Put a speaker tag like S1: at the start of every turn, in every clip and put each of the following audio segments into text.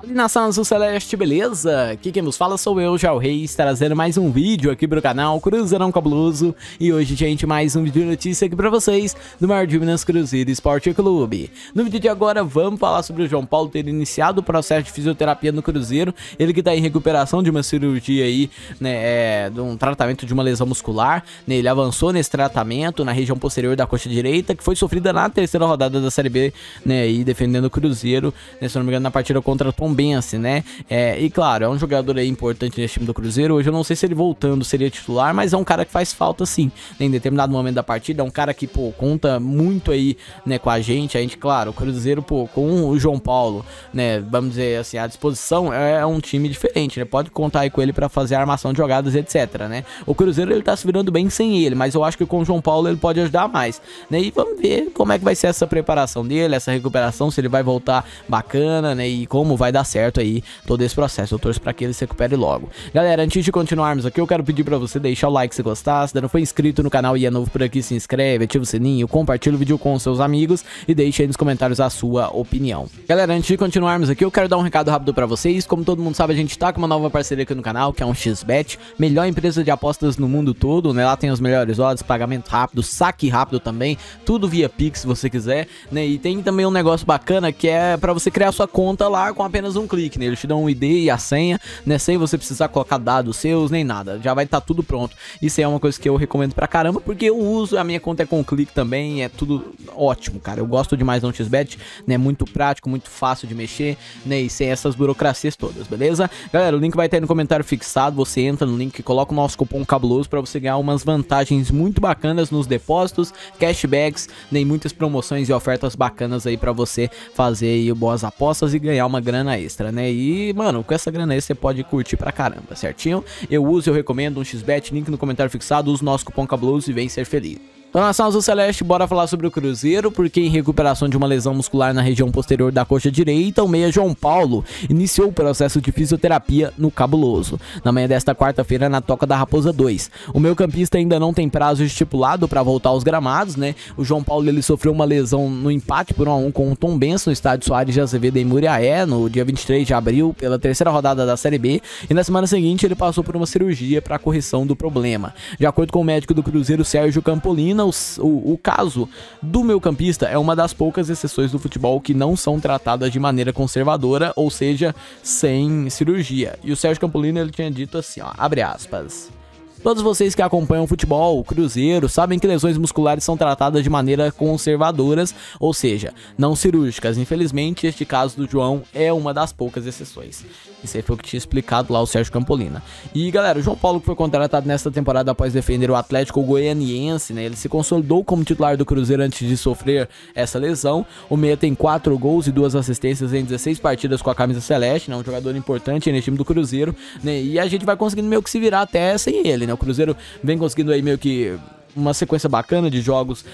S1: Nação Azul Celeste, beleza? Aqui quem nos fala sou eu, Jal Reis, trazendo mais um vídeo aqui pro canal Cruzeirão Cabuloso. E hoje, gente, mais um vídeo de notícia aqui pra vocês do maior de Minas, Cruzeiro Esporte Clube. No vídeo de agora vamos falar sobre o João Paulo ter iniciado o processo de fisioterapia no Cruzeiro. Ele que tá em recuperação de uma cirurgia aí, né, de um tratamento de uma lesão muscular, né? Ele avançou nesse tratamento na região posterior da coxa direita, que foi sofrida na terceira rodada da Série B, né, e defendendo o Cruzeiro, né, se não me engano, na partida contra o Tombense, né? E claro, é um jogador aí importante nesse time do Cruzeiro. Hoje eu não sei se ele voltando seria titular, mas é um cara que faz falta sim, né, em determinado momento da partida. É um cara que, pô, conta muito aí, né, com a gente, claro, o Cruzeiro, pô, com o João Paulo, né, vamos dizer assim, à disposição, é um time diferente, né? Pode contar aí com ele pra fazer a armação de jogadas, etc, né? O Cruzeiro, ele tá se virando bem sem ele, mas eu acho que com o João Paulo ele pode ajudar mais, né? E vamos ver como é que vai ser essa preparação dele, essa recuperação, se ele vai voltar bacana, né, e como vai dar certo aí todo esse processo. Eu torço pra que ele se recupere logo. Galera, antes de continuarmos aqui, eu quero pedir pra você deixar o like se gostar. Se não for inscrito no canal e é novo por aqui, se inscreve, ativa o sininho, compartilha o vídeo com seus amigos e deixe aí nos comentários a sua opinião. Galera, antes de continuarmos aqui, eu quero dar um recado rápido pra vocês. Como todo mundo sabe, a gente tá com uma nova parceria aqui no canal, que é um XBet, melhor empresa de apostas no mundo todo, né? Lá tem os melhores odds, pagamento rápido, saque rápido também, tudo via Pix se você quiser, né? E tem também um negócio bacana que é pra você criar sua conta lá com apenas um clique, né? Eles te dão um ID e a senha, né? Sem você precisar colocar dados seus nem nada, já vai estar tudo pronto. Isso é uma coisa que eu recomendo pra caramba, porque eu uso, a minha conta é com clique também, é tudo ótimo, cara. Eu gosto demais do XBet, né? Muito prático, muito fácil de mexer, né? E sem essas burocracias todas, beleza? Galera, o link vai estar aí no comentário fixado, você entra no link e coloca o nosso cupom cabuloso pra você ganhar umas vantagens muito bacanas nos depósitos, cashbacks, né? E muitas promoções e ofertas bacanas aí pra você fazer aí boas apostas e ganhar uma grana extra, né? E, mano, com essa grana aí você pode curtir pra caramba, certinho? Eu uso, eu recomendo um XBet, link no comentário fixado, usa o nosso cupom cabuloso e vem ser feliz. Então, Nação Azul Celeste, bora falar sobre o Cruzeiro, porque em recuperação de uma lesão muscular na região posterior da coxa direita, o meia João Paulo iniciou o processo de fisioterapia no Cabuloso. Na manhã desta quarta-feira, na Toca da Raposa 2. O meio-campista ainda não tem prazo estipulado para voltar aos gramados, né? O João Paulo, ele sofreu uma lesão no empate por 1 a 1 com o Tombense no estádio Soares de Azevedo em Muriaé, no dia 23 de abril, pela terceira rodada da Série B, e na semana seguinte ele passou por uma cirurgia para correção do problema. De acordo com o médico do Cruzeiro, Sérgio Campolina, o caso do meio-campista é uma das poucas exceções do futebol que não são tratadas de maneira conservadora, ou seja, sem cirurgia. E o Sérgio Campolina, ele tinha dito assim, ó, abre aspas: todos vocês que acompanham o futebol, o Cruzeiro, sabem que lesões musculares são tratadas de maneira conservadoras, ou seja, não cirúrgicas. Infelizmente, este caso do João é uma das poucas exceções. Isso aí foi o que tinha explicado lá o Sérgio Campolina. E galera, o João Paulo, que foi contratado nesta temporada após defender o Atlético Goianiense, né? Ele se consolidou como titular do Cruzeiro antes de sofrer essa lesão. O meia tem 4 gols e 2 assistências em 16 partidas com a camisa celeste, né? Um jogador importante nesse time do Cruzeiro, né? E a gente vai conseguindo meio que se virar até sem ele, né? O Cruzeiro vem conseguindo aí meio que uma sequência bacana de jogos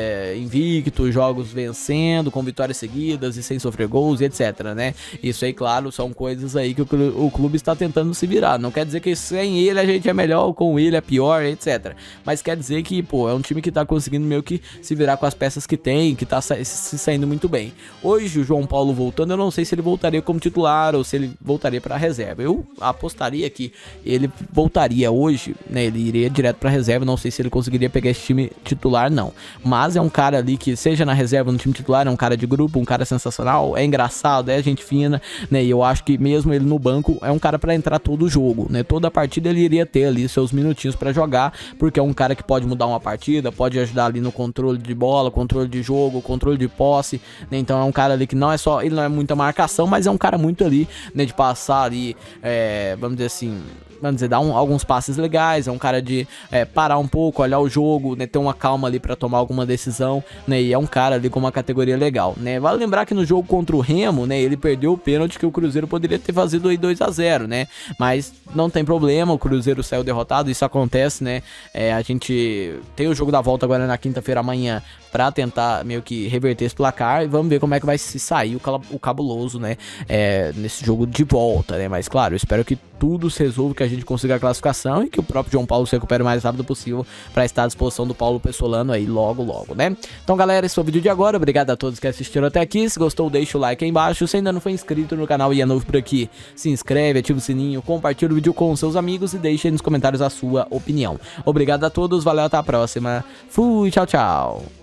S1: invictos, jogos vencendo, com vitórias seguidas e sem sofrer gols e etc, né? Isso aí, claro, são coisas aí que o clube está tentando se virar. Não quer dizer que sem ele a gente é melhor, com ele é pior, etc. Mas quer dizer que, pô, é um time que tá conseguindo meio que se virar com as peças que tem, que tá se saindo muito bem. Hoje, o João Paulo voltando, eu não sei se ele voltaria como titular ou se ele voltaria pra reserva. Eu apostaria que ele voltaria hoje, né? Ele iria direto pra reserva, não sei se ele conseguiria pegar esse time titular, não. Mas é um cara ali que, seja na reserva ou no time titular, é um cara de grupo, um cara sensacional, é engraçado, é gente fina, né? E eu acho que mesmo ele no banco, é um cara pra entrar todo o jogo, né? Toda a partida ele iria ter ali seus minutinhos pra jogar, porque é um cara que pode mudar uma partida, pode ajudar ali no controle de bola, controle de jogo, controle de posse, né? Então é um cara ali que não é só, ele não é muita marcação, mas é um cara muito ali, né? De passar ali, vamos dizer assim, dar alguns passes legais, é um cara de parar um pouco, olhar o jogo, né, ter uma calma ali pra tomar alguma decisão, né, e é um cara ali com uma categoria legal, né. Vale lembrar que no jogo contra o Remo, né, ele perdeu o pênalti que o Cruzeiro poderia ter fazido aí 2 a 0, né, mas não tem problema, o Cruzeiro saiu derrotado, isso acontece, né, a gente tem o jogo da volta agora na quinta-feira amanhã pra tentar meio que reverter esse placar e vamos ver como é que vai se sair o Cabuloso, né, nesse jogo de volta, né, mas claro, eu espero que tudo se resolva, que a gente consiga a classificação e que o próprio João Paulo se recupere o mais rápido possível para estar à disposição do Paulo Pessolano aí logo, né? Então, galera, esse foi o vídeo de agora. Obrigado a todos que assistiram até aqui. Se gostou, deixa o like aí embaixo. Se ainda não foi inscrito no canal e é novo por aqui, se inscreve, ativa o sininho, compartilha o vídeo com seus amigos e deixa aí nos comentários a sua opinião. Obrigado a todos, valeu, até a próxima. Fui, tchau, tchau.